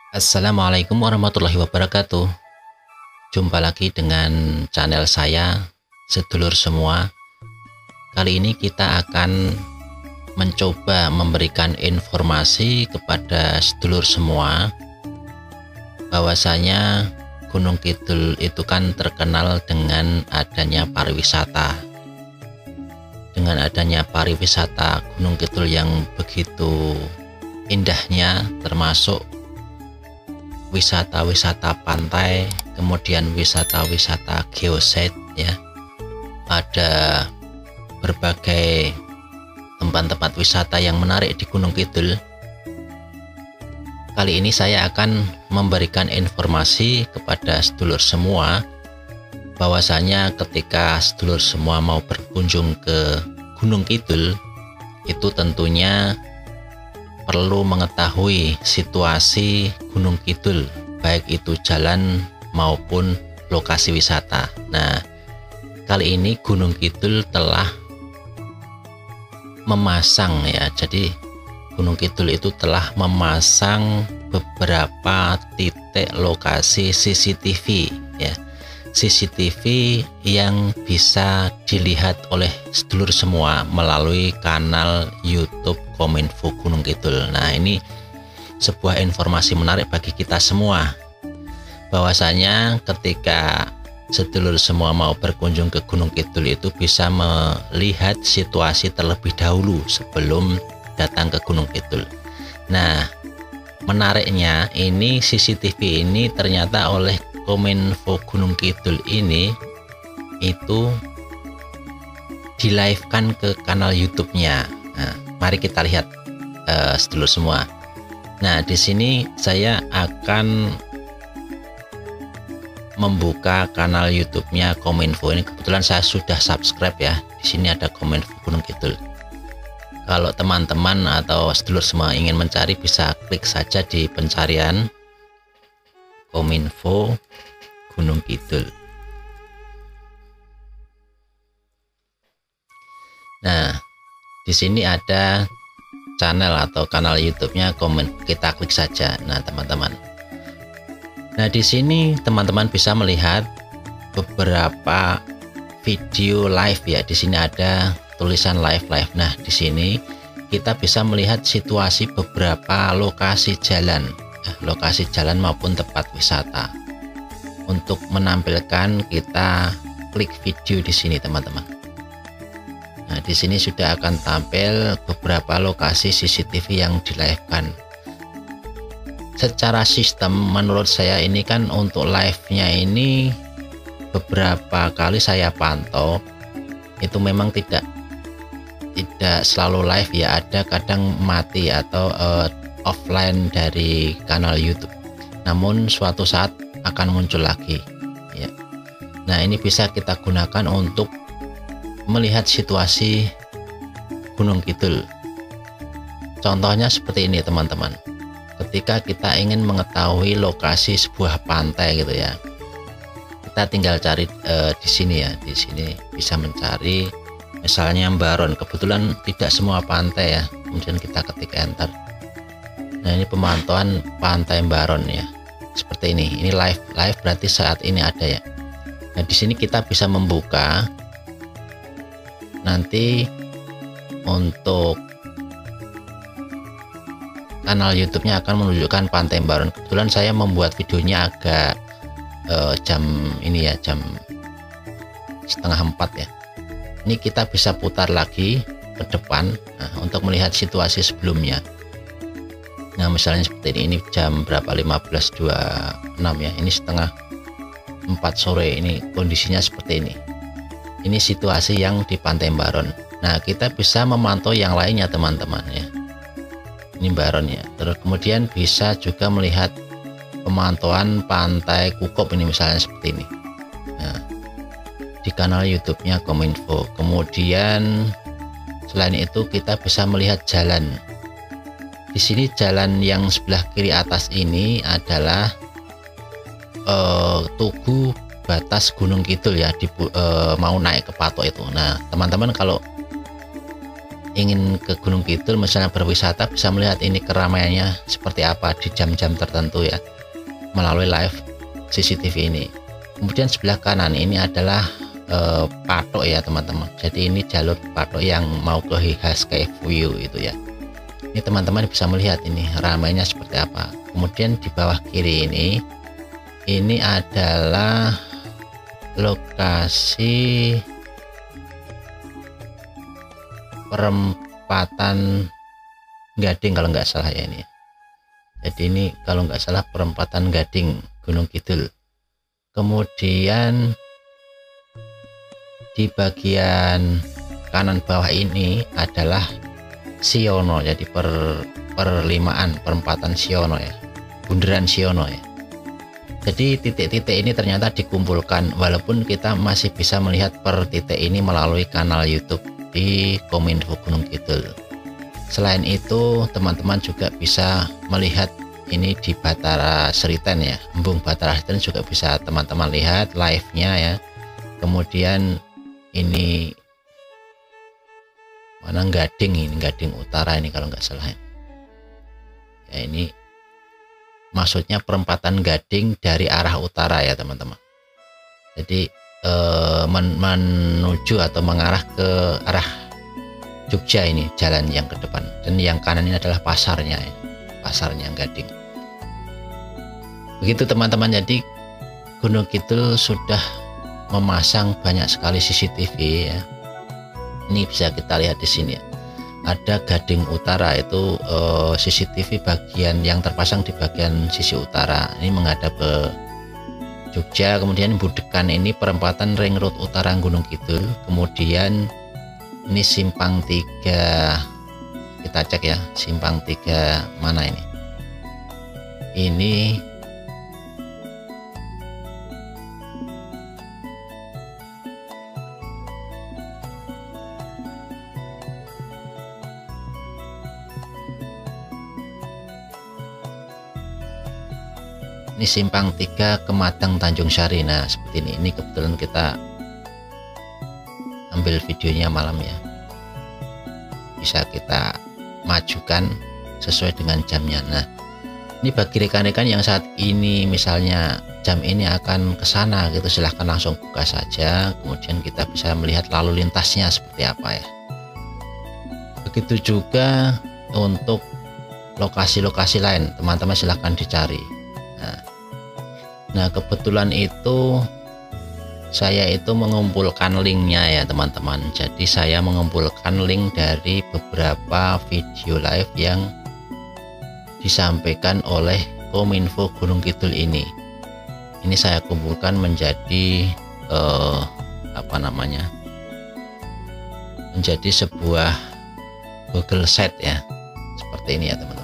Assalamualaikum warahmatullahi wabarakatuh. Jumpa lagi dengan channel saya, sedulur semua. Kali ini kita akan mencoba memberikan informasi kepada sedulur semua bahwasanya Gunung Kidul itu kan terkenal dengan adanya pariwisata. Dengan adanya pariwisata Gunung Kidul yang begitu indahnya, termasuk wisata-wisata pantai, kemudian wisata-wisata geoset ya. Ada berbagai tempat-tempat wisata yang menarik di Gunung Kidul. Kali ini saya akan memberikan informasi kepada sedulur semua bahwasanya ketika sedulur semua mau berkunjung ke Gunung Kidul, itu tentunya perlu mengetahui situasi Gunung Kidul, baik itu jalan maupun lokasi wisata. Nah, kali ini Gunung Kidul telah memasang ya, jadi Gunung Kidul itu telah memasang beberapa titik lokasi CCTV ya. CCTV yang bisa dilihat oleh sedulur semua melalui kanal YouTube Kominfo Gunung Kidul. Nah, ini sebuah informasi menarik bagi kita semua, bahwasanya ketika sedulur semua mau berkunjung ke Gunung Kidul itu bisa melihat situasi terlebih dahulu sebelum datang ke Gunung Kidul. Nah, menariknya ini CCTV ini ternyata oleh Kominfo Gunung Kidul ini itu di-live-kan ke kanal YouTube-nya. Nah, mari kita lihat sedulur semua. Nah, di sini saya akan membuka kanal YouTube-nya Kominfo. Ini kebetulan saya sudah subscribe ya. Di sini ada Kominfo Gunung Kidul. Kalau teman-teman atau sedulur semua ingin mencari, bisa klik saja di pencarian Kominfo Gunung Kidul. Nah, di sini ada channel atau kanal YouTube-nya Kominfo. Kita klik saja. Nah, teman-teman. Nah, di sini teman-teman bisa melihat beberapa video live ya. Di sini ada tulisan live. Nah, di sini kita bisa melihat situasi beberapa lokasi jalan maupun tempat wisata. Untuk menampilkan, kita klik video di sini, teman-teman. Nah, di sini sudah akan tampil beberapa lokasi CCTV yang di-live-kan. Secara sistem menurut saya ini kan untuk live-nya ini beberapa kali saya pantau itu memang tidak selalu live ya, ada kadang mati atau offline dari kanal YouTube, namun suatu saat akan muncul lagi ya. Nah, ini bisa kita gunakan untuk melihat situasi Gunung Kidul. Contohnya seperti ini, teman-teman. Ketika kita ingin mengetahui lokasi sebuah pantai gitu ya, kita tinggal cari di sini ya. Di sini bisa mencari misalnya Mbaron. Kebetulan tidak semua pantai ya, kemudian kita ketik enter. Nah, ini pemantauan pantai Mbaron ya, seperti ini. Ini live berarti saat ini ada ya. Nah, di sini kita bisa membuka. Nanti untuk kanal YouTube-nya akan menunjukkan pantai Mbaron. Kebetulan saya membuat videonya agak jam ini ya, jam 3:30 ya. Ini kita bisa putar lagi ke depan untuk melihat situasi sebelumnya. Nah, misalnya seperti ini jam berapa, 15.26 ya, ini 3:30 sore. Ini kondisinya seperti ini. Ini situasi yang di pantai Mbaron. Nah, kita bisa memantau yang lainnya, teman-teman ya. Ini Mbaron ya. Terus kemudian bisa juga melihat pemantauan pantai Kukop, ini misalnya seperti ini. Nah, di kanal YouTube-nya Kominfo. Kemudian selain itu kita bisa melihat jalan. Di sini jalan yang sebelah kiri atas ini adalah tugu batas Gunung Kidul ya, mau naik ke Patok itu. Nah, teman-teman kalau ingin ke Gunung Kidul misalnya berwisata, bisa melihat ini keramaiannya seperti apa di jam-jam tertentu ya, melalui live CCTV ini. Kemudian sebelah kanan ini adalah patok ya teman-teman. Jadi ini jalur patok yang mau ke Highscape View itu ya. Ini teman-teman bisa melihat ini ramainya seperti apa. Kemudian di bawah kiri ini adalah lokasi perempatan Gading kalau nggak salah ya ini. Jadi ini kalau nggak salah perempatan Gading Gunung Kidul. Kemudian di bagian kanan bawah ini adalah Siono, jadi perempatan Siono ya, bundaran Siono ya. Jadi titik-titik ini ternyata dikumpulkan, walaupun kita masih bisa melihat per titik ini melalui kanal YouTube di Kominfo Gunung Kidul. Selain itu teman-teman juga bisa melihat ini di Batara Seriten ya, Embung Batara Seriten juga bisa teman-teman lihat live-nya ya. Kemudian ini mana Gading, ini Gading Utara ini kalau nggak salah ya. Ini maksudnya perempatan Gading dari arah utara ya teman-teman. Jadi menuju atau mengarah ke arah Jogja ini jalan yang ke depan, dan yang kanan ini adalah pasarnya ya, pasarnya Gading. Begitu teman-teman. Jadi Gunung Kidul sudah memasang banyak sekali CCTV ya. Ini bisa kita lihat di sini ya. Ada Gading Utara itu CCTV bagian yang terpasang di bagian sisi utara. Ini menghadap ke Jogja. Kemudian Budekan ini perempatan Ring Road Utara Gunung Kidul. Kemudian ini Simpang 3. Kita cek ya, Simpang 3 mana ini? Ini Simpang 3 Kematang Tanjung Sari. Nah seperti ini kebetulan kita ambil videonya malam ya, bisa kita majukan sesuai dengan jamnya. Nah ini bagi rekan-rekan yang saat ini misalnya jam ini akan ke sana gitu, silahkan langsung buka saja, kemudian kita bisa melihat lalu lintasnya seperti apa ya. Begitu juga untuk lokasi-lokasi lain, teman-teman silahkan dicari. Nah kebetulan itu saya itu mengumpulkan linknya ya teman-teman. Jadi saya mengumpulkan link dari beberapa video live yang disampaikan oleh Kominfo Gunung Kidul ini. Ini saya kumpulkan menjadi menjadi sebuah Google Sheet ya, seperti ini ya teman-teman.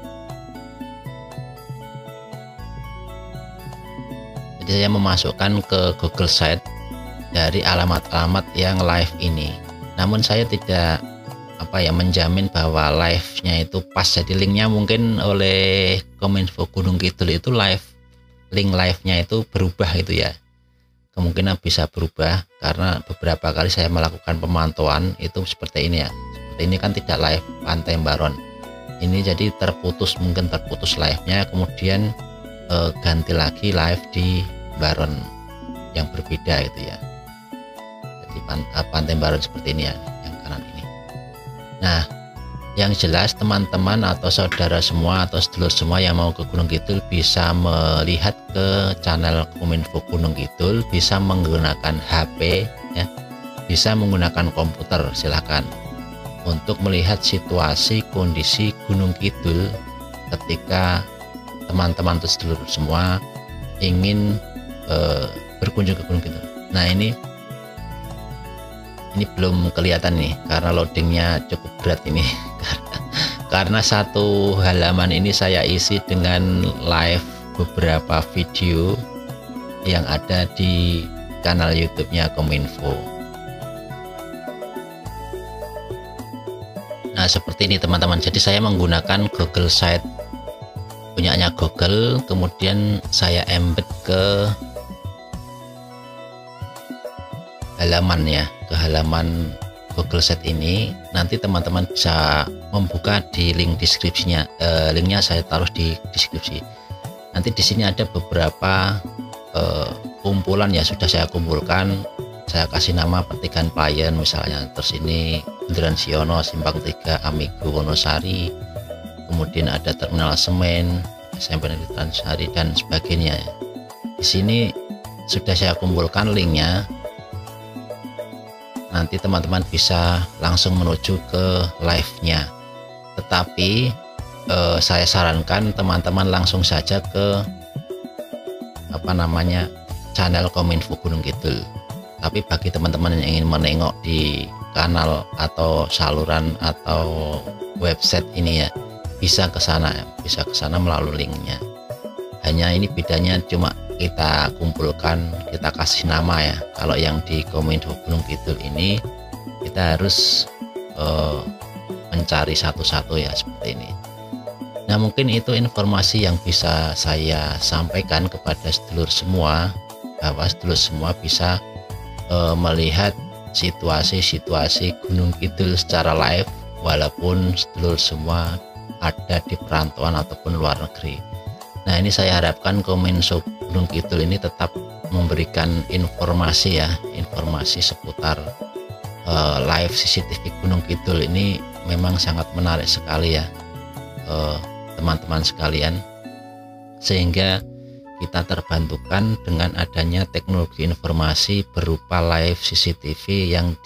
Jadi saya memasukkan ke Google Sheet dari alamat-alamat yang live ini. Namun saya tidak menjamin bahwa live-nya itu pas. Jadi linknya mungkin oleh Kominfo Gunung Kidul itu link live-nya itu berubah itu ya. Kemungkinan bisa berubah karena beberapa kali saya melakukan pemantauan itu seperti ini ya. Seperti ini kan tidak live Pantai Baron. Ini jadi mungkin terputus live-nya, kemudian ganti lagi live di Baron yang berbeda itu ya. Jadi Pantai Baron seperti ini ya, yang kanan ini. Nah yang jelas teman-teman atau saudara semua atau sedulur semua yang mau ke Gunung Kidul bisa melihat ke channel Kominfo Gunung Kidul, bisa menggunakan HP ya, bisa menggunakan komputer, silahkan untuk melihat situasi kondisi Gunung Kidul ketika teman-teman atau sedulur semua ingin berkunjung ke Gunung Kidul. Nah ini belum kelihatan nih karena loadingnya cukup berat ini karena satu halaman ini saya isi dengan live beberapa video yang ada di kanal YouTube-nya Kominfo. Nah seperti ini teman-teman. Jadi saya menggunakan Google Sheet punyanya Google, kemudian saya embed ke halaman ya, ke halaman Google Sheet ini, nanti teman-teman bisa membuka di link deskripsinya. Linknya saya taruh di deskripsi. Nanti di sini ada beberapa kumpulan ya, sudah saya kumpulkan. Saya kasih nama petikan klien misalnya. Terus ini Bundaran Siono, Simpang 3, Amigo Wonosari, kemudian ada Terminal Semen, SMP Negeri Transari dan sebagainya. Di sini sudah saya kumpulkan linknya. Nanti teman-teman bisa langsung menuju ke live-nya. Tetapi saya sarankan teman-teman langsung saja ke channel Kominfo Gunung Kidul. Tapi bagi teman-teman yang ingin menengok di kanal atau saluran atau website ini ya, bisa ke sana melalui linknya. Hanya ini bedanya cuma kita kumpulkan, kita kasih nama ya. Kalau yang di Kominfo Gunung Kidul ini kita harus mencari satu-satu ya, seperti ini. Nah, mungkin itu informasi yang bisa saya sampaikan kepada sedulur semua, bahwa sedulur semua bisa melihat situasi-situasi Gunung Kidul secara live, walaupun sedulur semua ada di perantauan ataupun luar negeri. Nah, ini saya harapkan Kominfo Gunung Kidul ini tetap memberikan informasi ya, informasi seputar live CCTV Gunung Kidul ini memang sangat menarik sekali ya, teman-teman sekalian, sehingga kita terbantukan dengan adanya teknologi informasi berupa live CCTV yang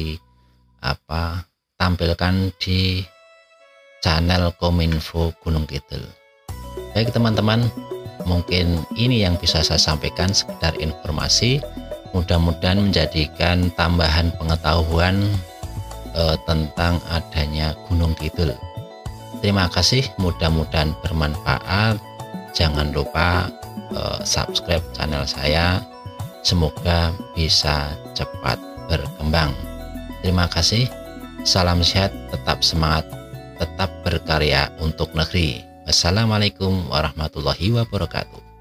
tampilkan di channel Kominfo Gunung Kidul. Baik teman-teman, mungkin ini yang bisa saya sampaikan, sekedar informasi, mudah-mudahan menjadikan tambahan pengetahuan tentang adanya Gunung Kidul. Terima kasih, mudah-mudahan bermanfaat. Jangan lupa subscribe channel saya, semoga bisa cepat berkembang. Terima kasih, salam sehat, tetap semangat, tetap berkarya untuk negeri. Wassalamualaikum warahmatullahi wabarakatuh.